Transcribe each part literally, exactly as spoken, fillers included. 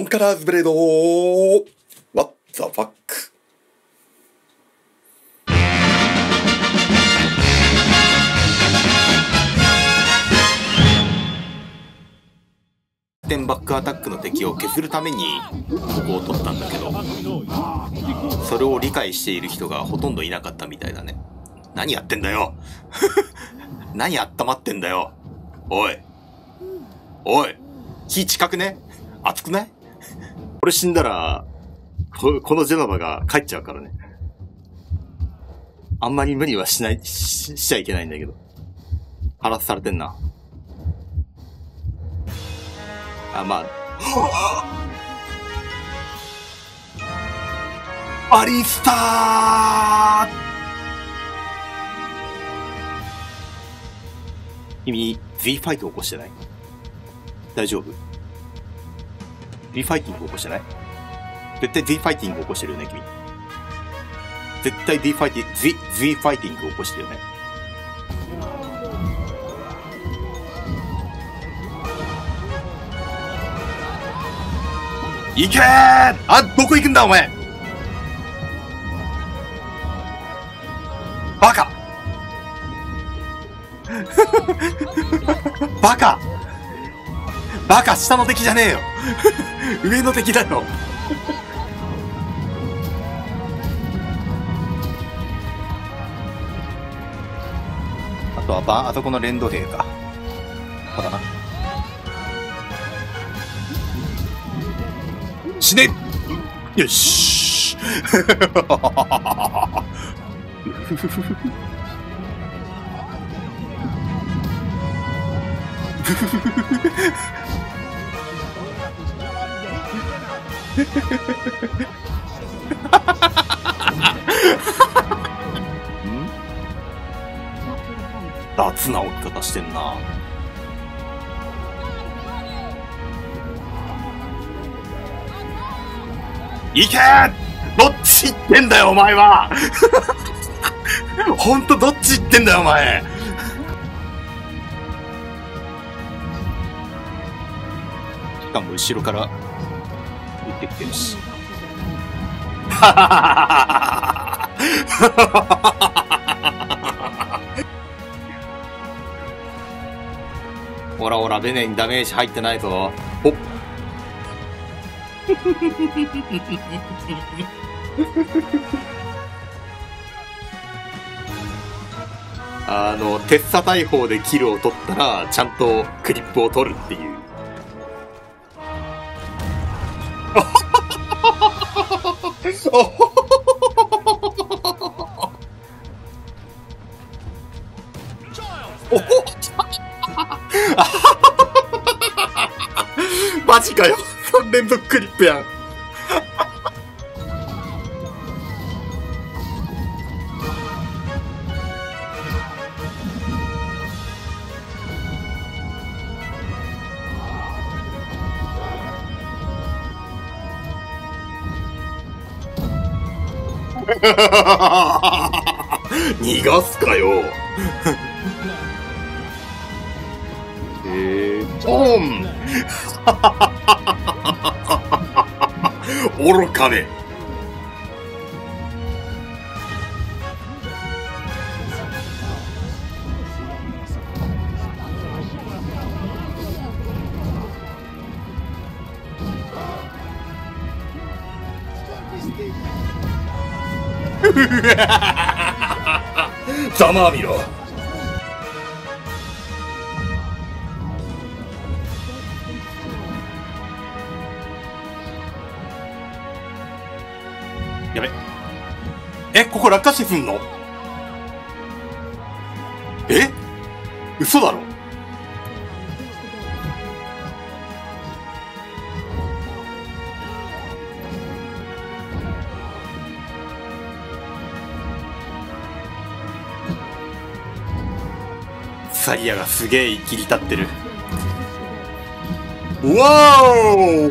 カラーズブレード What the fuck。 点バックアタックの敵を削るためにここを取ったんだけど、それを理解している人がほとんどいなかったみたいだね。何やってんだよ何温まってんだよ。おいおい、火近くね？熱くない？俺死んだらこ、このジェノバが帰っちゃうからね。あんまり無理はしない、し、しちゃいけないんだけど。ハラスされてんな。あ、まあ。アリスター！君、Z ファイト起こしてない？大丈夫？ Z ファイティング起こしてない？絶対 Z ファイティング起こしてるよね、君。絶対 Z ファイティング、Z、Z ファイティング起こしてるよね。行けー！あ、どこ行くんだお前！バカバカバカ、下の敵じゃねえよ上の敵だよあとはば、あそこの連動兵か。ここだな。死ね！よし雑な置き方してんな。行けー！どっち行ってんだよお前はほんとどっち行ってんだよお前。しかも後ろから撃ってきてるしほらほら、ベネにダメージ入ってないぞ。おっあの、鉄砂大砲でキルを取ったら、ちゃんとクリップを取るっていう。マジかよ。さん連続クリップやん。逃がすかよ。えー、ポン愚かね。ざまあみろ。やべ。え、ここ落下死すんの？え？嘘だろ？サリアがすげえ切り立ってる。うわー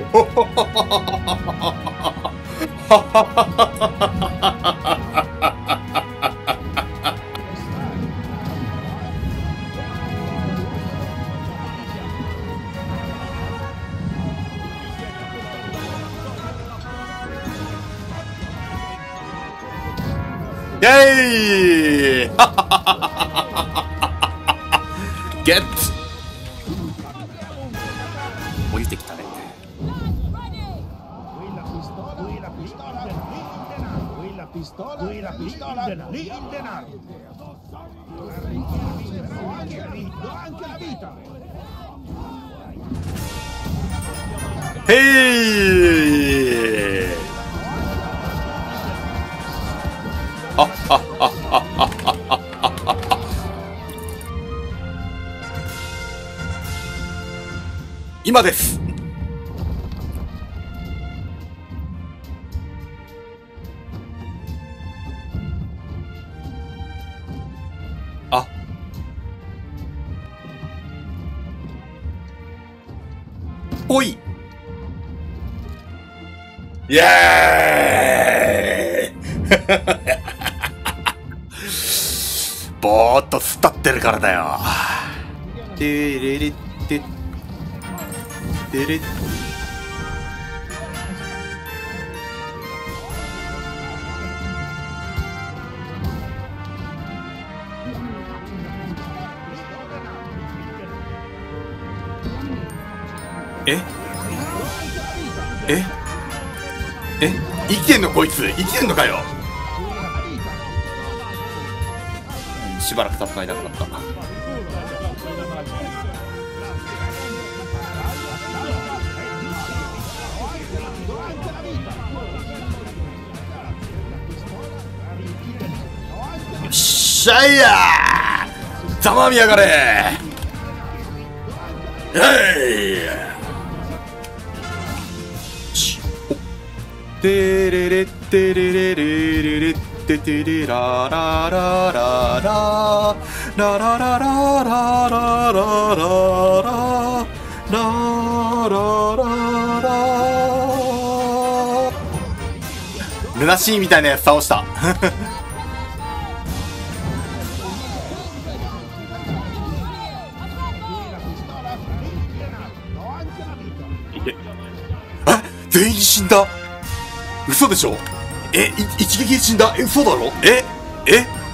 へいゲッツ降りてきたね。へいあっあっあっあっあっあっあっあっ今です。あぽいイエーイぼーっと突っ立ってるからだよ。てれれっててれえええ生きてんのこいつ生きてんのかよ。しばらく戦いなくなった。よっしゃいやーざまみやがれへいてれれってれれれれれっててれららららららららららららららららルナシーみたいなやつ倒したあ全員死んだ嘘でしょ。え、一撃で死んだ。え、嘘だろ。ええ